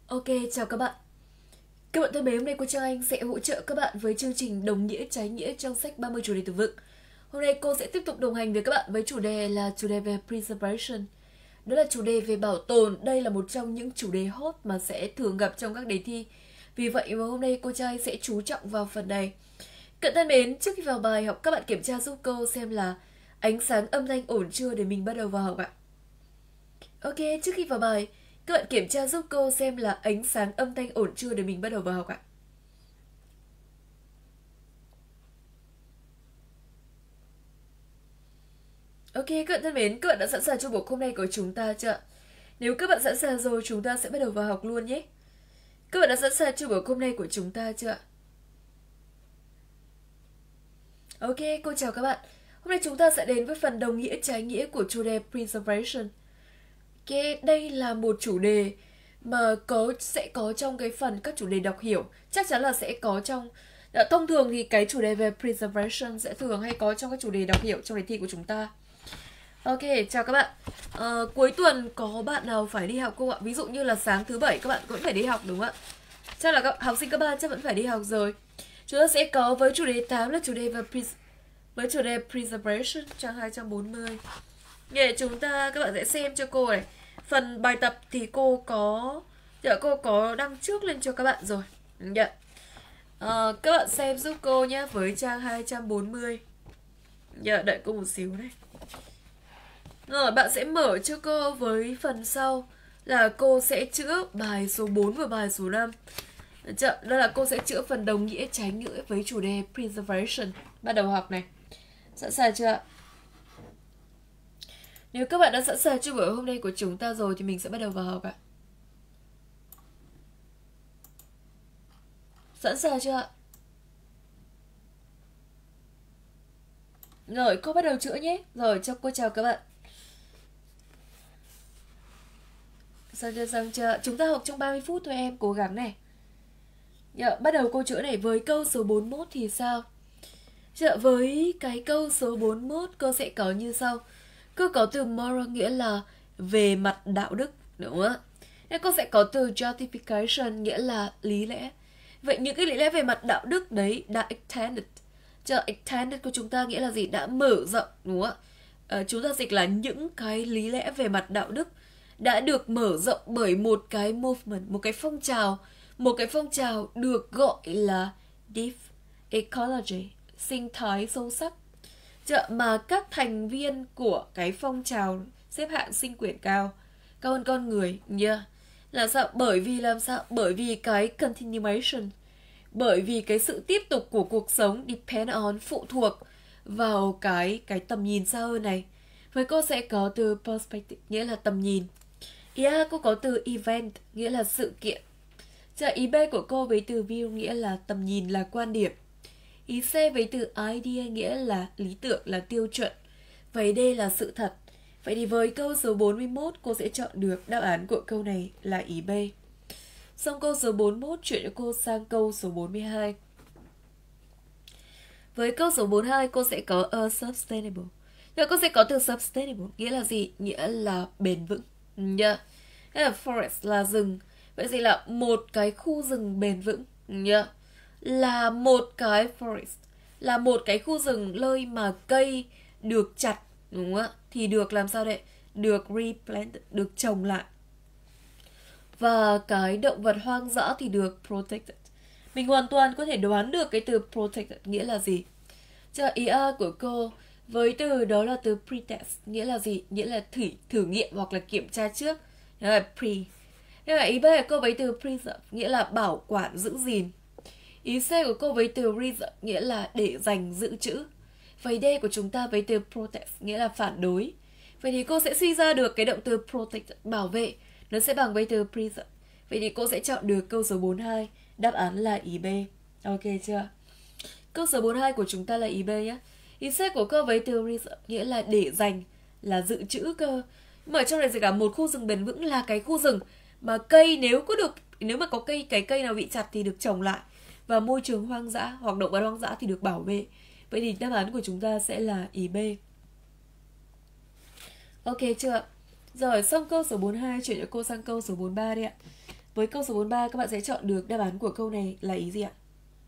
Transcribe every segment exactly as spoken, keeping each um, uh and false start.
Ok, chào các bạn. Các bạn thân mến, hôm nay cô Trang Anh sẽ hỗ trợ các bạn với chương trình Đồng nghĩa trái nghĩa trong sách ba mươi chủ đề từ vựng. Hôm nay cô sẽ tiếp tục đồng hành với các bạn với chủ đề là chủ đề về preservation. Đó là chủ đề về bảo tồn. Đây là một trong những chủ đề hot mà sẽ thường gặp trong các đề thi. Vì vậy mà hôm nay cô Trang Anh sẽ chú trọng vào phần này. Các bạn thân mến, trước khi vào bài học, các bạn kiểm tra giúp cô xem là ánh sáng âm thanh ổn chưa để mình bắt đầu vào học ạ. Ok, trước khi vào bài, các bạn kiểm tra giúp cô xem là ánh sáng âm thanh ổn chưa để mình bắt đầu vào học ạ. Ok, các bạn thân mến, các bạn đã sẵn sàng cho buổi hôm nay của chúng ta chưa? Nếu các bạn sẵn sàng rồi, chúng ta sẽ bắt đầu vào học luôn nhé. Các bạn đã sẵn sàng cho buổi hôm nay của chúng ta chưa? Ok, cô chào các bạn. Hôm nay chúng ta sẽ đến với phần đồng nghĩa trái nghĩa của chủ đề preservation. Ok, đây là một chủ đề mà có sẽ có trong cái phần các chủ đề đọc hiểu, chắc chắn là sẽ có trong đã, thông thường thì cái chủ đề về preservation sẽ thường hay có trong các chủ đề đọc hiểu trong đề thi của chúng ta. Ok, chào các bạn. À, cuối tuần có bạn nào phải đi học không ạ? Ví dụ như là sáng thứ bảy các bạn cũng phải đi học đúng không ạ? Chắc là các học sinh cấp ba chắc vẫn phải đi học rồi. Chúng ta sẽ có với chủ đề tám là chủ đề về pres với chủ đề preservation trang hai trăm bốn mươi. Để chúng ta các bạn sẽ xem cho cô này. Phần bài tập thì cô có dạ, cô có đăng trước lên cho các bạn rồi. Dạ. À, các bạn xem giúp cô nhé với trang hai trăm bốn mươi. Dạ, đợi cô một xíu này. Rồi, bạn sẽ mở cho cô với phần sau là cô sẽ chữa bài số bốn và bài số năm. Đó là cô sẽ chữa phần đồng nghĩa trái nghĩa với chủ đề preservation. Bắt đầu học này. Sẵn sàng chưa ạ? Nếu các bạn đã sẵn sàng cho buổi hôm nay của chúng ta rồi thì mình sẽ bắt đầu vào học ạ. Sẵn sàng chưa ạ? Rồi, cô bắt đầu chữa nhé. Rồi, cho cô chào các bạn. Xong chưa, xong chưa? Chúng ta học trong ba mươi phút thôi em, cố gắng này. Dạ, bắt đầu cô chữa này với câu số bốn mươi mốt thì sao? Dạ, với cái câu số bốn mươi mốt cô sẽ có như sau. Cô có từ moral nghĩa là về mặt đạo đức, đúng không ạ? Nên cô sẽ có từ justification nghĩa là lý lẽ. Vậy những cái lý lẽ về mặt đạo đức đấy đã extended. Chờ extended của chúng ta nghĩa là gì? Đã mở rộng, đúng không ạ? À, chúng ta dịch là những cái lý lẽ về mặt đạo đức đã được mở rộng bởi một cái movement, một cái phong trào, một cái phong trào được gọi là deep ecology, sinh thái sâu sắc. Chợ mà các thành viên của cái phong trào xếp hạng sinh quyển cao, cao hơn con người nha. Yeah. Là sao? Bởi vì làm sao? Bởi vì cái continuation, bởi vì cái sự tiếp tục của cuộc sống depend on, phụ thuộc vào cái cái tầm nhìn xa hơn này. Với cô sẽ có từ perspective nghĩa là tầm nhìn. Ý A cô có từ event nghĩa là sự kiện. Chợ ý B của cô với từ view nghĩa là tầm nhìn, là quan điểm. Ý C với từ idea nghĩa là lý tưởng, là tiêu chuẩn. Và ý D là sự thật. Vậy thì với câu số bốn mươi mốt cô sẽ chọn được đáp án của câu này là ý B. Xong câu số bốn mươi mốt chuyển cho cô sang câu số bốn mươi hai. Với câu số bốn mươi hai cô sẽ có a sustainable. Rồi cô sẽ có từ sustainable nghĩa là gì? Nghĩa là bền vững. Yeah. Thế là forest là rừng. Vậy thì là một cái khu rừng bền vững. Yeah. Là một cái forest, là một cái khu rừng nơi mà cây được chặt, đúng không ạ? Thì được làm sao đấy? Được replanted, được trồng lại. Và cái động vật hoang dã thì được protected. Mình hoàn toàn có thể đoán được cái từ protected nghĩa là gì. Chờ ý A của cô với từ đó là từ pretest nghĩa là gì? Nghĩa là thử, thử nghiệm hoặc là kiểm tra trước. Đó là pre. Thế là ý B của cô với từ preserve nghĩa là bảo quản, giữ gìn. Ý C của cô với từ reserve nghĩa là để dành, dự trữ. Và ý D của chúng ta với từ protect nghĩa là phản đối. Vậy thì cô sẽ suy ra được cái động từ protect, bảo vệ, nó sẽ bằng với từ preserve. Vậy thì cô sẽ chọn được câu số bốn mươi hai, đáp án là ý B. Ok chưa? Câu số bốn mươi hai của chúng ta là ý B nhé. Ý C của cô với từ reserve nghĩa là để dành, là dự trữ cơ. Mà ở trong này sẽ cả một khu rừng bền vững là cái khu rừng mà cây nếu có được, nếu mà có cây cái cây nào bị chặt thì được trồng lại. Và môi trường hoang dã hoặc động vật hoang dã thì được bảo vệ. Vậy thì đáp án của chúng ta sẽ là ý B. Ok chưa? Rồi xong câu số bốn mươi hai chuyển cho cô sang câu số bốn mươi ba đi ạ. với câu số bốn mươi ba các bạn sẽ chọn được đáp án của câu này là ý gì ạ?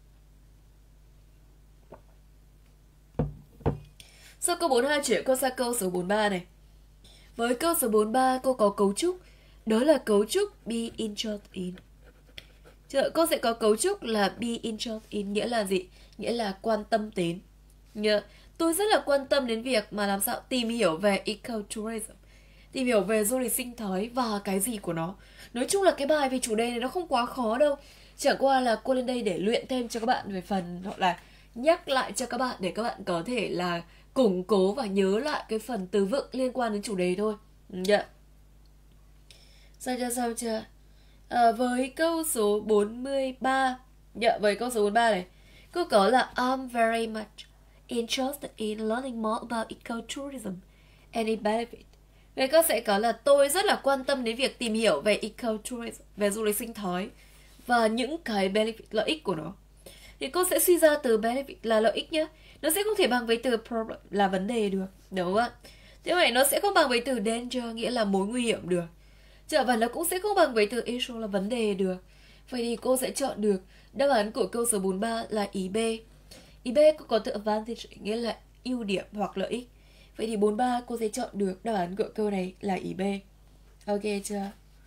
Sau câu bốn mươi hai chuyển cô sang câu số bốn mươi ba này. Với câu số bốn mươi ba cô có cấu trúc, đó là cấu trúc be interested in. Chờ, cô sẽ có cấu trúc là be interested in nghĩa là gì? Nghĩa là quan tâm đến. Nhớ, tôi rất là quan tâm đến việc mà làm sao tìm hiểu về ecotourism, tìm hiểu về du lịch sinh thái và cái gì của nó. Nói chung là cái bài về chủ đề này nó không quá khó đâu. Chẳng qua là cô lên đây để luyện thêm cho các bạn về phần, hoặc là nhắc lại cho các bạn để các bạn có thể là củng cố và nhớ lại cái phần từ vựng liên quan đến chủ đề thôi. Yeah. Sao chưa, sao chưa? À, với câu số bốn mươi ba, dạ, với câu số bốn mươi ba này, cô có là I'm very much interested in learning more about ecotourism and its benefit. Vậy cô sẽ có là tôi rất là quan tâm đến việc tìm hiểu về ecotourism, về du lịch sinh thái và những cái benefit, lợi ích của nó. Thì cô sẽ suy ra từ benefit là lợi ích nhé. Nó sẽ không thể bằng với từ problem là vấn đề được, đúng không ạ? Thế vậy nó sẽ không bằng với từ danger nghĩa là mối nguy hiểm được. Chợ và nó cũng sẽ không bằng với từ issue là vấn đề được. Vậy thì cô sẽ chọn được đáp án của câu số bốn mươi ba là ý B. Ý B cũng có từ advantage nghĩa là ưu điểm hoặc lợi ích. Vậy thì bốn mươi ba cô sẽ chọn được đáp án của câu này là ý B. Ok chưa?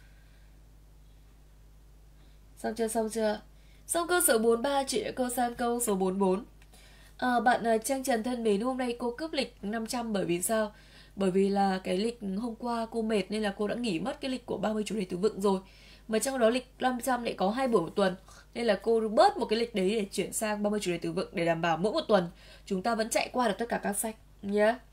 Xong chưa, xong chưa? Xong câu số bốn mươi ba chị cô sang câu số bốn mươi bốn. À, bạn Trang Trần thân mến, hôm nay cô cướp lịch năm trăm bởi vì sao? Bởi vì là cái lịch hôm qua cô mệt nên là cô đã nghỉ mất cái lịch của ba mươi chủ đề từ vựng rồi. Mà trong đó lịch năm trăm lại có hai buổi một tuần. Nên là cô bớt một cái lịch đấy để chuyển sang ba mươi chủ đề từ vựng để đảm bảo mỗi một tuần chúng ta vẫn chạy qua được tất cả các sách nhé. Yeah.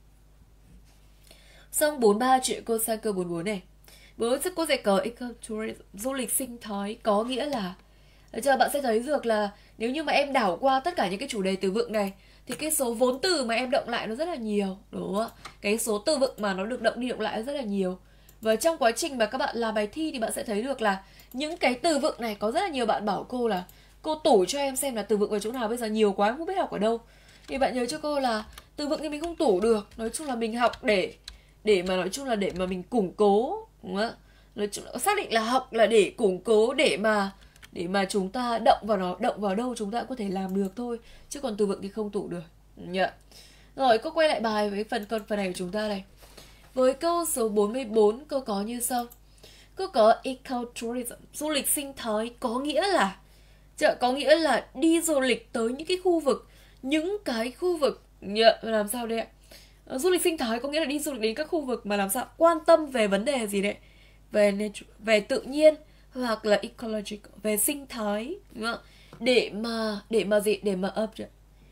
Xong bốn mươi ba chuyện cô sang câu bốn mươi bốn này. Với cô sẽ có ecotourism, du lịch sinh thái có nghĩa là chờ bạn sẽ thấy được là nếu như mà em đảo qua tất cả những cái chủ đề từ vựng này thì cái số vốn từ mà em động lại nó rất là nhiều, đúng không? Cái số từ vựng mà nó được động đi động lại rất là nhiều. Và trong quá trình mà các bạn làm bài thi thì bạn sẽ thấy được là những cái từ vựng này có rất là nhiều bạn bảo cô là cô tủ cho em xem là từ vựng ở chỗ nào, bây giờ nhiều quá em không biết học ở đâu. Thì bạn nhớ cho cô là từ vựng thì mình không tủ được, nói chung là mình học để để mà nói chung là để mà mình củng cố, đúng không? Nói chung là xác định là học là để củng cố, để mà để mà chúng ta động vào nó, động vào đâu chúng ta cũng có thể làm được thôi, chứ còn từ vựng thì không tủ được. Yeah. Rồi cô quay lại bài với phần còn phần này của chúng ta này. Với câu số bốn mươi bốn cô có như sau. Cô có ecotourism, du lịch sinh thái có nghĩa là chợ có nghĩa là đi du lịch tới những cái khu vực, những cái khu vực yeah, làm sao đây ạ? Du lịch sinh thái có nghĩa là đi du lịch đến các khu vực mà làm sao quan tâm về vấn đề gì đấy, về nature, về tự nhiên, hoặc là ecological, về sinh thái, đúng không? Để mà để mà gì? Để mà up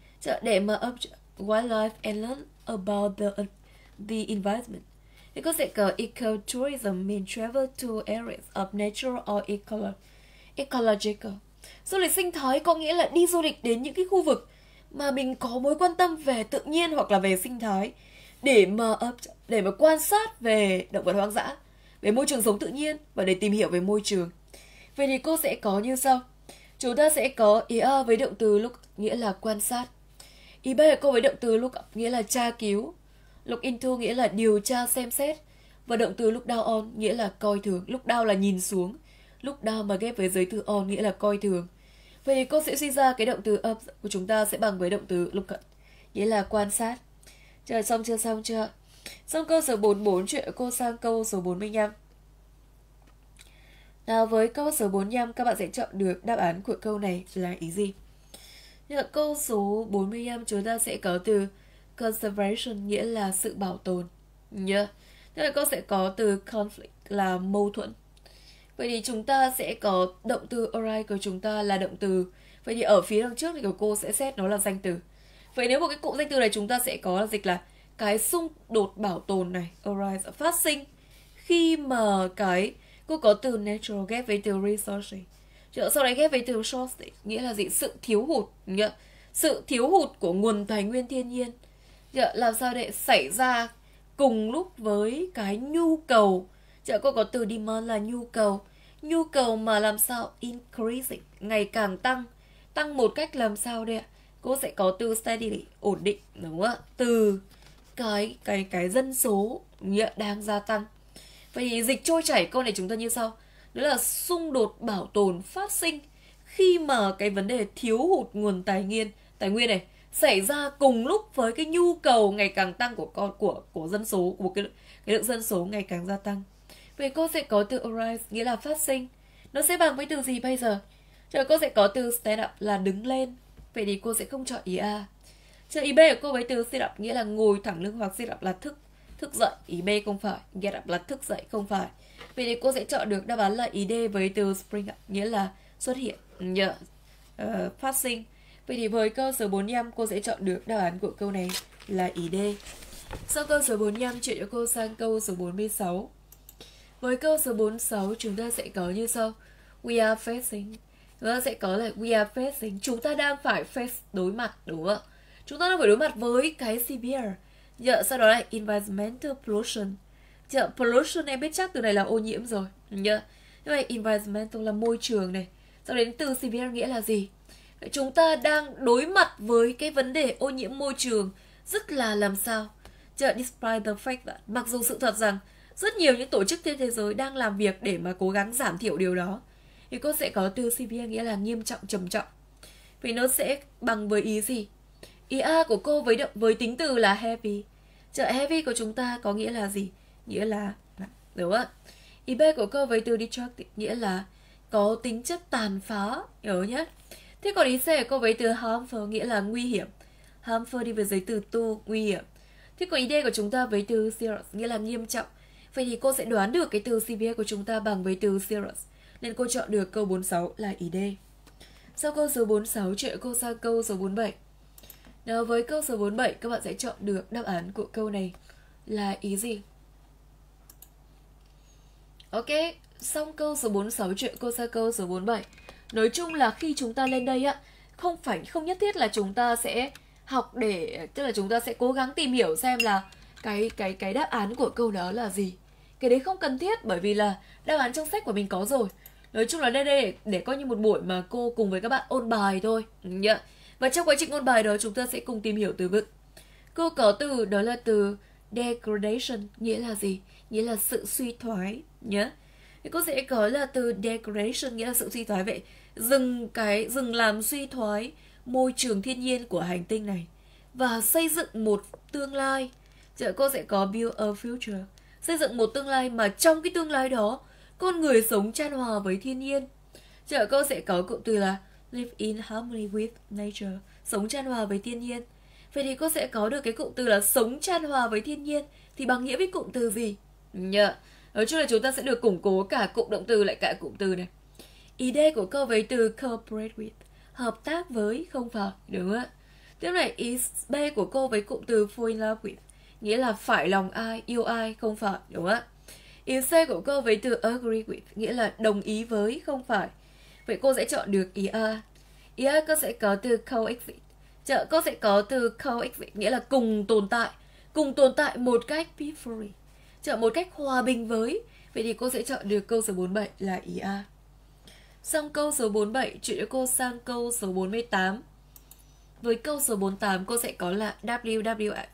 để mà up wildlife and learn about the the environment. Thì có sẽ có ecotourism mean travel to areas of nature or ecolo ecological. Du lịch sinh thái có nghĩa là đi du lịch đến những cái khu vực mà mình có mối quan tâm về tự nhiên hoặc là về sinh thái, để mà để mà quan sát về động vật hoang dã, về môi trường sống tự nhiên và để tìm hiểu về môi trường. Vậy thì cô sẽ có như sau. Chúng ta sẽ có ý A với động từ look nghĩa là quan sát. Ý B cô với động từ look up nghĩa là tra cứu. Look into nghĩa là điều tra xem xét. Và động từ look down on nghĩa là coi thường. Look down là nhìn xuống. Look down mà ghép với giới từ on nghĩa là coi thường. Vậy thì cô sẽ suy ra cái động từ up của chúng ta sẽ bằng với động từ look up nghĩa là quan sát. Trời, xong chưa, xong chưa? Xong câu số bốn mươi bốn chuyện cô sang câu số bốn mươi lăm. Nào với câu số bốn mươi lăm các bạn sẽ chọn được đáp án của câu này là ý gì? Như câu số bốn mươi lăm chúng ta sẽ có từ conservation nghĩa là sự bảo tồn. Nhớ. Thế là cô sẽ có từ conflict là mâu thuẫn. Vậy thì chúng ta sẽ có động từ arise của chúng ta là động từ. Vậy thì ở phía đằng trước thì của cô sẽ xét nó là danh từ. Vậy nếu một cái cụm danh từ này chúng ta sẽ có là dịch là cái xung đột bảo tồn này, arise, phát sinh khi mà cái cô có từ natural ghép với từ resource. Sau đấy ghép với từ short nghĩa là gì? Sự thiếu hụt. Nghĩa. Sự thiếu hụt của nguồn tài nguyên thiên nhiên. Làm sao để xảy ra cùng lúc với cái nhu cầu. Cô có từ demand là nhu cầu. Nhu cầu mà làm sao increasing, ngày càng tăng. Tăng một cách làm sao đây ạ? Cô sẽ có từ steadily, ổn định, đúng không ạ? Từ cái cái cái dân số nghĩa đang gia tăng. Vậy thì dịch trôi chảy câu này chúng ta như sau. đó là xung đột bảo tồn phát sinh khi mà cái vấn đề thiếu hụt nguồn tài nguyên tài nguyên này xảy ra cùng lúc với cái nhu cầu ngày càng tăng của con của của dân số, của cái cái lượng dân số ngày càng gia tăng. Vậy cô sẽ có từ arise nghĩa là phát sinh, nó sẽ bằng với từ gì bây giờ? Chờ cô sẽ có từ stand up là đứng lên. Vậy thì cô sẽ không chọn ý A. Chờ ý B của cô với từ sit up nghĩa là ngồi thẳng lưng, hoặc sit up là thức thức dậy. Ý B không phải. Get up là thức dậy, không phải. Vậy thì cô sẽ chọn được đáp án là ý D với từ spring up nghĩa là xuất hiện, yeah. uh, phát sinh. Vậy thì với câu số bốn mươi lăm cô sẽ chọn được đáp án của câu này là ý D. Sau câu số bốn mươi lăm chuyển cho cô sang câu số bốn mươi sáu. Với câu số bốn mươi sáu chúng ta sẽ có như sau. We are facing. Chúng ta sẽ có là we are facing. Chúng ta đang phải face, đối mặt, đúng không ạ? Chúng ta đang phải đối mặt với cái severe. Dạ, sau đó là environmental pollution. Dạ, pollution em biết chắc từ này là ô nhiễm rồi. Dạ. Như vậy environmental là môi trường này. Sau đến từ severe nghĩa là gì? Vậy chúng ta đang đối mặt với cái vấn đề ô nhiễm môi trường rất là làm sao? Dạ, despite the fact that, mặc dù sự thật rằng rất nhiều những tổ chức trên thế giới đang làm việc để mà cố gắng giảm thiểu điều đó, thì cô sẽ có từ severe nghĩa là nghiêm trọng, trầm trọng. Vì nó sẽ bằng với ý gì? Ý A của cô với động với tính từ là heavy. Chợ heavy của chúng ta có nghĩa là gì? Nghĩa là nặng, đúng không ạ? Ý B của cô với từ destructive nghĩa là có tính chất tàn phá, nhớ nhé. Thế còn ý C của cô với từ harmful nghĩa là nguy hiểm. Harmful đi với giấy từ tu, nguy hiểm. Thế còn ý D của chúng ta với từ serious nghĩa là nghiêm trọng. Vậy thì cô sẽ đoán được cái từ severe của chúng ta bằng với từ serious. Nên cô chọn được câu bốn mươi sáu là ý D. Sau câu số bốn mươi sáu chuyển cô sang câu số bốn mươi bảy. Nào với câu số bốn mươi bảy các bạn sẽ chọn được đáp án của câu này là ý gì? Ok, xong câu số bốn mươi sáu chuyển cô sang câu số bốn mươi bảy. Nói chung là khi chúng ta lên đây á, không phải không nhất thiết là chúng ta sẽ học để, tức là chúng ta sẽ cố gắng tìm hiểu xem là cái cái cái đáp án của câu đó là gì. Cái đấy không cần thiết, bởi vì là đáp án trong sách của mình có rồi. Nói chung là đây đây để, để coi như một buổi mà cô cùng với các bạn ôn bài thôi. Yeah. Và trong quá trình ôn bài đó chúng ta sẽ cùng tìm hiểu từ vựng. Cô có từ đó là từ degradation, nghĩa là gì? Nghĩa là sự suy thoái nhé. Thì cô sẽ có là từ degradation nghĩa là sự suy thoái. Vậy dừng cái dừng làm suy thoái môi trường thiên nhiên của hành tinh này và xây dựng một tương lai. Giờ cô sẽ có build a future, xây dựng một tương lai mà trong cái tương lai đó con người sống chan hòa với thiên nhiên. Giờ cô sẽ có cụm từ là live in harmony with nature, sống chan hòa với thiên nhiên. Vậy thì cô sẽ có được cái cụm từ là sống chan hòa với thiên nhiên thì bằng nghĩa với cụm từ gì? Yeah. Nói chung là chúng ta sẽ được củng cố cả cụm động từ lại cả cụm từ này. Ý D của câu với từ cooperate with, hợp tác với, không phải, đúng không ạ? Tiếp này ý B của cô với cụm từ fall in love with, nghĩa là phải lòng ai, yêu ai, không phải, đúng không ạ? Ý C của cô với từ agree with, nghĩa là đồng ý với, không phải. Vậy cô sẽ chọn được ý A. Ý A cô sẽ có từ coexist. Chợ cô sẽ có từ coexist, nghĩa là cùng tồn tại, cùng tồn tại một cách peacefully, chợ một cách hòa bình với. Vậy thì cô sẽ chọn được câu số bốn mươi bảy là ý A. Xong câu số bốn mươi bảy, chuyển cho cô sang câu số bốn mươi tám. Với câu số bốn mươi tám cô sẽ có là W W F.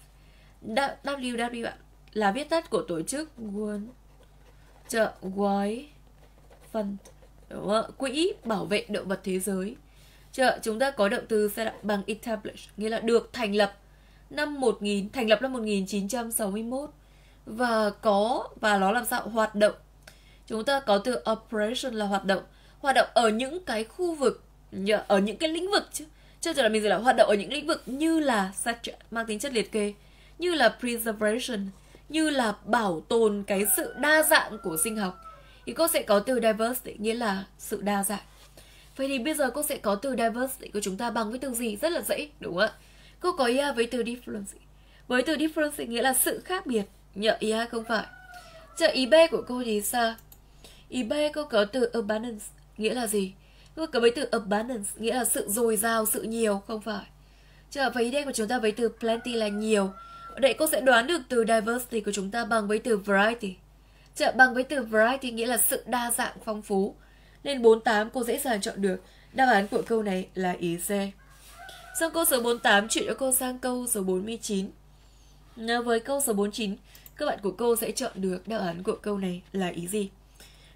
W W F là viết tắt của tổ chức World chợ Wide Fund, đúng không? Quỹ bảo vệ động vật thế giới. Chợ chúng ta có động từ set up bằng establish, nghĩa là được thành lập năm một nghìn, thành lập năm một nghìn chín trăm sáu mươi mốt và có và nó làm sao hoạt động. Chúng ta có từ operation là hoạt động, hoạt động ở những cái khu vực, ở những cái lĩnh vực chứ. Chứ là mình dịch là hoạt động ở những lĩnh vực như là mang tính chất liệt kê, như là preservation, như là bảo tồn cái sự đa dạng của sinh học. Thì cô sẽ có từ diversity, nghĩa là sự đa dạng. Vậy thì bây giờ cô sẽ có từ diversity của chúng ta bằng với từ gì? Rất là dễ, đúng không ạ? Cô có ý A với từ difference. Với từ difference nghĩa là sự khác biệt. Nhờ ý A không phải. Chờ ý B của cô thì sao? Ý B cô có từ abundance, nghĩa là gì? Cô có với từ abundance, nghĩa là sự dồi dào, sự nhiều, không phải. Chờ với ý D của chúng ta với từ plenty là nhiều. Ở đây cô sẽ đoán được từ diversity của chúng ta bằng với từ variety. Chờ bằng với từ variety nghĩa là sự đa dạng, phong phú. Nên bốn mươi tám cô dễ dàng chọn được. Đáp án của câu này là ý C. Xong câu số bốn mươi tám chuyển cho cô sang câu số bốn mươi chín. Với câu số bốn mươi chín, các bạn của cô sẽ chọn được đáp án của câu này là ý gì?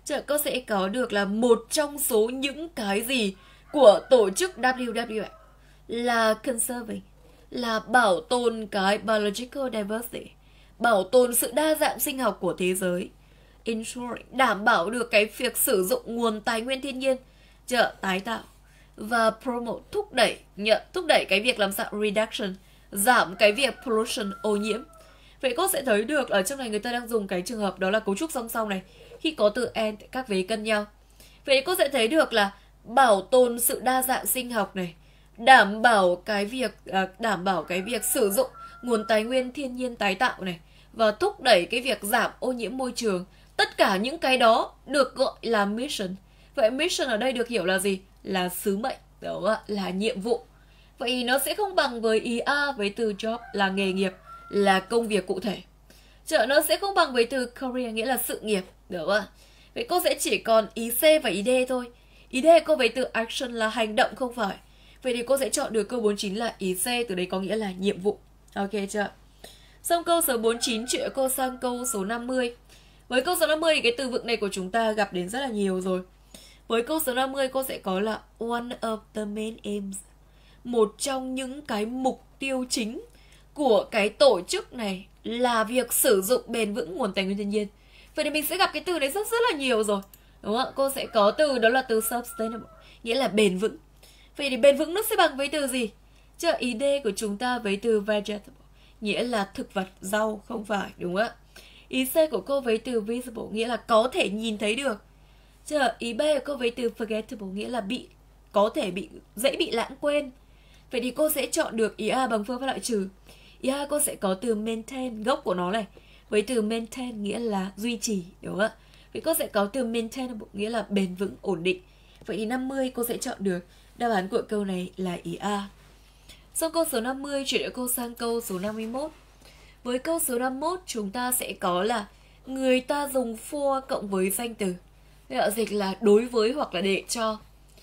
Chợ cô sẽ có được là một trong số những cái gì của tổ chức W W F là conserving, là bảo tồn cái biological diversity, bảo tồn sự đa dạng sinh học của thế giới, ensuring, đảm bảo được cái việc sử dụng nguồn tài nguyên thiên nhiên, chợ tái tạo, và promote, thúc đẩy, nhận, thúc đẩy cái việc làm sao reduction, giảm cái việc pollution, ô nhiễm. Vậy cô sẽ thấy được ở trong này người ta đang dùng cái trường hợp đó là cấu trúc song song này, khi có từ and các vế cân nhau. Vậy cô sẽ thấy được là bảo tồn sự đa dạng sinh học này, đảm bảo cái việc à, đảm bảo cái việc sử dụng nguồn tài nguyên thiên nhiên tái tạo này, và thúc đẩy cái việc giảm ô nhiễm môi trường. Tất cả những cái đó được gọi là mission. Vậy mission ở đây được hiểu là gì? Là sứ mệnh, đó là nhiệm vụ. Vậy nó sẽ không bằng với ý A với từ job là nghề nghiệp, là công việc cụ thể. Chợ nó sẽ không bằng với từ career nghĩa là sự nghiệp, được không? Vậy cô sẽ chỉ còn ý C và ý D thôi. Ý D cô với từ action là hành động không phải. Vậy thì cô sẽ chọn được câu bốn mươi chín là ý C, từ đấy có nghĩa là nhiệm vụ. Ok chưa? Xong câu số bốn mươi chín chuyển cô sang câu số năm mươi. Với câu số năm mươi thì cái từ vựng này của chúng ta gặp đến rất là nhiều rồi. Với câu số năm mươi cô sẽ có là one of the main aims, một trong những cái mục tiêu chính của cái tổ chức này là việc sử dụng bền vững nguồn tài nguyên thiên nhiên. Vậy thì mình sẽ gặp cái từ này rất rất là nhiều rồi, đúng không ạ? Cô sẽ có từ đó là từ sustainable, nghĩa là bền vững. Vậy thì bền vững nó sẽ bằng với từ gì? Chứ ý D của chúng ta với từ vegetable, nghĩa là thực vật, rau, không phải, đúng không ạ? Ý C của cô với từ visible, nghĩa là có thể nhìn thấy được. Chứ ý B của cô với từ forgettable, nghĩa là bị có thể bị dễ bị lãng quên. Vậy thì cô sẽ chọn được ý A bằng phương pháp loại trừ. Ý A cô sẽ có từ maintain, gốc của nó này, với từ maintain nghĩa là duy trì, đúng không ạ? Vậy cô sẽ có từ maintainable, nghĩa là bền vững, ổn định. Vậy thì năm mươi cô sẽ chọn được đáp án của câu này là ý A. Sau câu số năm mươi, chuyển cô sang câu số năm mươi mốt. Với câu số năm mươi mốt chúng ta sẽ có là người ta dùng for cộng với danh từ. Vậy dịch là đối với hoặc là để cho.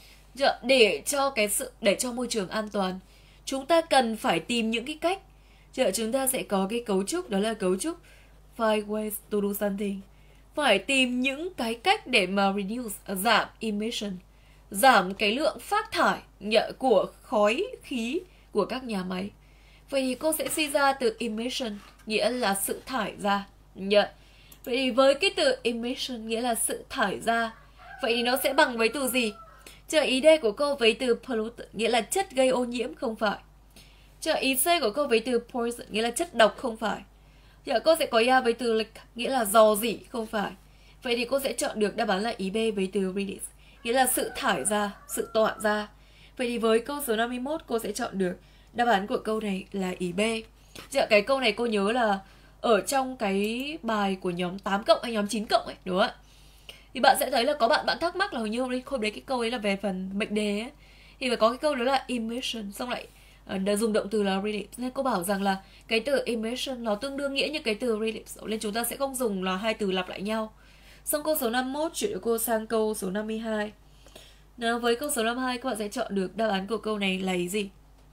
Để cho cái sự để cho môi trường an toàn, chúng ta cần phải tìm những cái cách. Chúng ta sẽ có cái cấu trúc, đó là cấu trúc find ways to do something. Phải tìm những cái cách để mà reduce, giảm emission, giảm cái lượng phát thải của khói khí của các nhà máy. Vậy thì cô sẽ suy ra từ emission, nghĩa là sự thải ra. Vậy thì với cái từ emission nghĩa là sự thải ra, vậy thì nó sẽ bằng với từ gì? Chờ ý D của cô với từ pollutant, nghĩa là chất gây ô nhiễm, không phải. Chờ ý C của cô với từ poison, nghĩa là chất độc, không phải. Giờ cô sẽ có A với từ leak, nghĩa là rò rỉ, không phải. Vậy thì cô sẽ chọn được đáp án là ý B với từ release, nghĩa là sự thải ra, sự tỏa ra. Vậy thì với câu số năm mươi mốt cô sẽ chọn được đáp án của câu này là ý B. Giờ cái câu này cô nhớ là ở trong cái bài của nhóm tám cộng hay nhóm chín cộng ấy, đúng không ạ? Thì bạn sẽ thấy là có bạn bạn thắc mắc là hình như hôm đấy, hôm đấy cái câu ấy là về phần mệnh đề ấy. Thì phải có cái câu đó là emission, xong lại uh, dùng động từ là release. Nên cô bảo rằng là cái từ emission nó tương đương nghĩa như cái từ release, nên chúng ta sẽ không dùng là hai từ lặp lại nhau. Xong câu số năm mươi mốt chuyển cô sang câu số năm mươi hai. Nào, với câu số năm mươi hai các bạn sẽ chọn được đáp án của câu này là gì?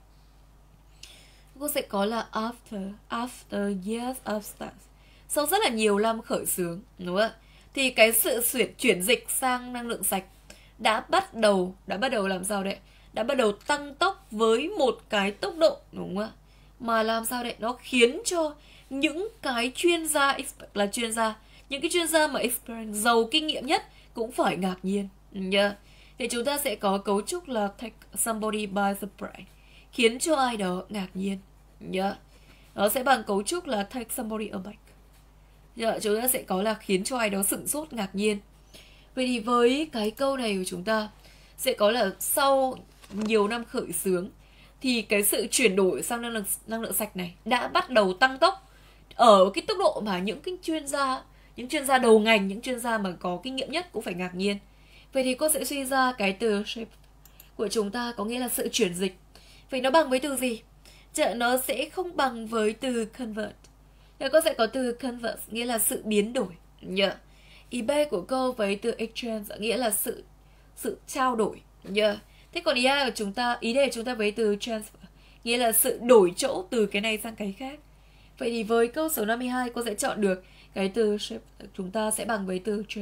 Cô sẽ có là after, after years of start, sau rất là nhiều năm khởi xướng, đúng không ạ? Thì cái sự chuyển, chuyển dịch sang năng lượng sạch đã bắt đầu, đã bắt đầu làm sao đấy? Đã bắt đầu tăng tốc với một cái tốc độ, đúng không ạ? Mà làm sao đấy? Nó khiến cho những cái chuyên gia, là chuyên gia, những cái chuyên gia mà experience, giàu kinh nghiệm nhất cũng phải ngạc nhiên. Yeah. Thì chúng ta sẽ có cấu trúc là take somebody by surprise, khiến cho ai đó ngạc nhiên. Yeah. Nó sẽ bằng cấu trúc là take somebody aback. Yeah. Chúng ta sẽ có là khiến cho ai đó sửng sốt, ngạc nhiên. Vậy thì với cái câu này của chúng ta sẽ có là sau nhiều năm khởi xướng thì cái sự chuyển đổi sang năng lượng, năng lượng sạch này đã bắt đầu tăng tốc ở cái tốc độ mà những cái chuyên gia, những chuyên gia đầu ngành, những chuyên gia mà có kinh nghiệm nhất cũng phải ngạc nhiên. Vậy thì cô sẽ suy ra cái từ shift của chúng ta có nghĩa là sự chuyển dịch. Vậy nó bằng với từ gì? Chợ nó sẽ không bằng với từ convert. Thì cô sẽ có từ convert nghĩa là sự biến đổi. Yeah. Ý B của cô với từ exchange nghĩa là sự sự trao đổi. Yeah. Thế còn ý A của chúng ta, ý D của chúng ta với từ transfer nghĩa là sự đổi chỗ từ cái này sang cái khác. Vậy thì với câu số năm mươi hai cô sẽ chọn được cái từ shift chúng ta sẽ bằng với từ transfer,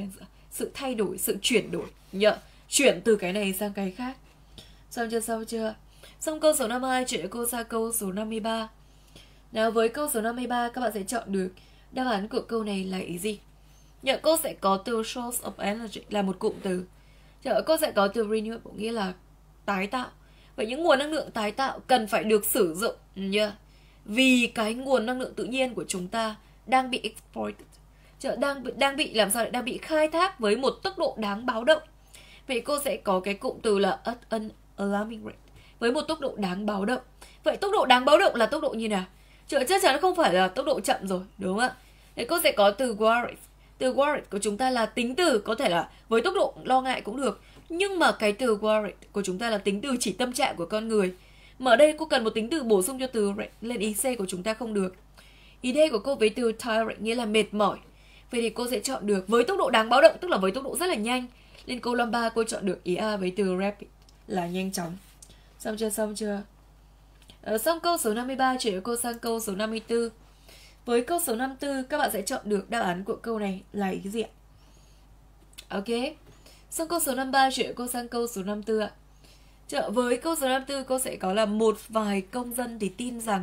sự thay đổi, sự chuyển đổi. Nhớ, chuyển từ cái này sang cái khác. Xong chưa, xong chưa? Xong câu số năm mươi hai chuyển cô sang câu số năm mươi ba. Nào với câu số năm mươi ba các bạn sẽ chọn được đáp án của câu này là ý gì? Nhớ cô sẽ có từ source of energy là một cụm từ. Nhớ cô sẽ có từ renewable nghĩa là tái tạo. Vậy những nguồn năng lượng tái tạo cần phải được sử dụng nhớ. Vì cái nguồn năng lượng tự nhiên của chúng ta đang bị exploited. Chợ đang đang bị làm sao lại đang bị khai thác với một tốc độ đáng báo động. Vậy cô sẽ có cái cụm từ là at an alarming rate, với một tốc độ đáng báo động. Vậy tốc độ đáng báo động là tốc độ như nào? Chợ chắc chắn không phải là tốc độ chậm rồi, đúng không ạ? Vậy cô sẽ có từ worried. Từ worried của chúng ta là tính từ, có thể là với tốc độ lo ngại cũng được. Nhưng mà cái từ worried của chúng ta là tính từ chỉ tâm trạng của con người. Mà ở đây cô cần một tính từ bổ sung cho từ rate, lên ý C của chúng ta không được. Ý D của cô với từ tired nghĩa là mệt mỏi. Vậy thì cô sẽ chọn được với tốc độ đáng báo động, tức là với tốc độ rất là nhanh. Lên câu năm ba cô chọn được ý A với từ rapid là nhanh chóng. Xong chưa, xong chưa? Ở xong câu số năm mươi ba chuyển cô sang câu số năm mươi tư. Với câu số năm mươi tư các bạn sẽ chọn được đáp án của câu này là ý gì ạ? Ok. Xong câu số năm mươi ba chuyển cô sang câu số năm mươi tư ạ. Chợ với câu số năm mươi tư cô sẽ có là một vài công dân thì tin rằng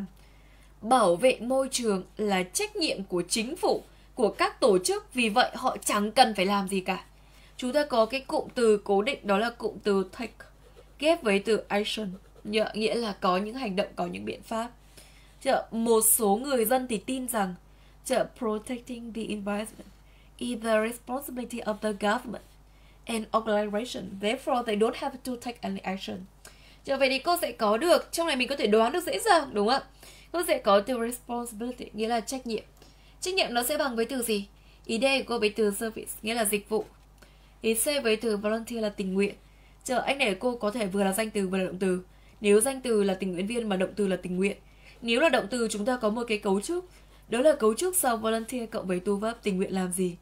bảo vệ môi trường là trách nhiệm của chính phủ, của các tổ chức, vì vậy họ chẳng cần phải làm gì cả. Chúng ta có cái cụm từ cố định đó là cụm từ take ghép với từ action, nghĩa là có những hành động, có những biện pháp. Chợ một số người dân thì tin rằng chợ protecting the environment is the responsibility of the government and organization, therefore they don't have to take any action. Chợ vậy thì cô sẽ có được, trong này mình có thể đoán được dễ dàng, đúng không ạ? Cô sẽ có từ responsibility nghĩa là trách nhiệm. Trách nhiệm nó sẽ bằng với từ gì? Ý D của cô với từ service nghĩa là dịch vụ. Ý C với từ volunteer là tình nguyện. Chờ anh này cô có thể vừa là danh từ vừa là động từ. Nếu danh từ là tình nguyện viên mà động từ là tình nguyện. Nếu là động từ chúng ta có một cái cấu trúc, đó là cấu trúc sau volunteer cộng với to verb tình nguyện làm gì.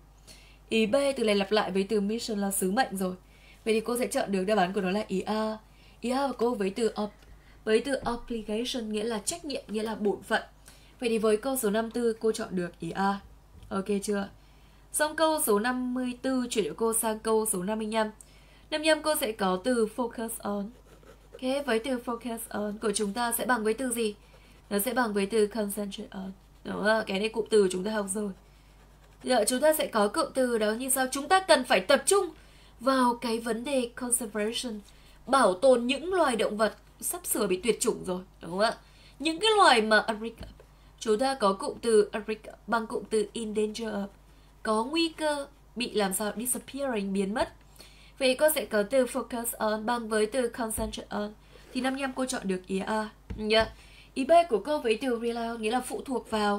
Ý B từ này lặp lại với từ mission là sứ mệnh rồi. Vậy thì cô sẽ chọn được đáp án của nó là ý A. Ý A của cô với từ up, với từ obligation nghĩa là trách nhiệm, nghĩa là bổn phận. Vậy thì với câu số năm mươi tư cô chọn được ý A. Ok chưa? Xong câu số năm mươi tư chuyển cô sang câu số năm mươi lăm. năm mươi lăm cô sẽ có từ focus on. Ok, với từ focus on của chúng ta sẽ bằng với từ gì? Nó sẽ bằng với từ concentrate on. Đúng không? Cái này cụm từ chúng ta học rồi. Giờ chúng ta sẽ có cụm từ đó như sau. Chúng ta cần phải tập trung vào cái vấn đề conservation, bảo tồn những loài động vật sắp sửa bị tuyệt chủng rồi, đúng không ạ? Những cái loài mà Africa, chúng ta có cụm từ Africa bằng cụm từ in danger of, có nguy cơ bị làm sao disappearing, biến mất. Vậy cô sẽ có từ focus on bằng với từ concentrate on. Thì năm mươi lăm cô chọn được ý A. Yeah. Ý B của cô với từ rely on nghĩa là phụ thuộc vào.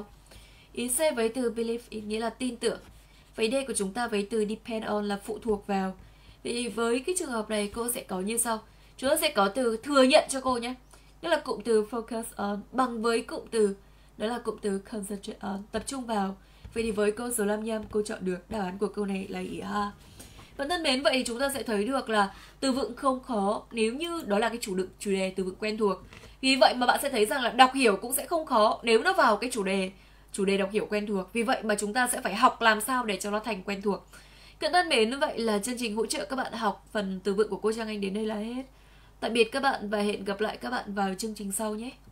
Ý C với từ believe in nghĩa là tin tưởng. Vậy D của chúng ta với từ depend on là phụ thuộc vào. Vậy với cái trường hợp này cô sẽ có như sau. Chúng ta sẽ có từ thừa nhận cho cô nhé. Tức là cụm từ focus on bằng với cụm từ đó là cụm từ concentrate on, tập trung vào. Vậy thì với câu số năm mươi lăm cô chọn được đáp án của câu này là ý A. Bạn thân mến, vậy thì chúng ta sẽ thấy được là từ vựng không khó nếu như đó là cái chủ đựng chủ đề từ vựng quen thuộc. Vì vậy mà bạn sẽ thấy rằng là đọc hiểu cũng sẽ không khó nếu nó vào cái chủ đề chủ đề đọc hiểu quen thuộc. Vì vậy mà chúng ta sẽ phải học làm sao để cho nó thành quen thuộc. Các thân mến, vậy là chương trình hỗ trợ các bạn học phần từ vựng của cô Trang Anh đến đây là hết. Tạm biệt các bạn và hẹn gặp lại các bạn vào chương trình sau nhé.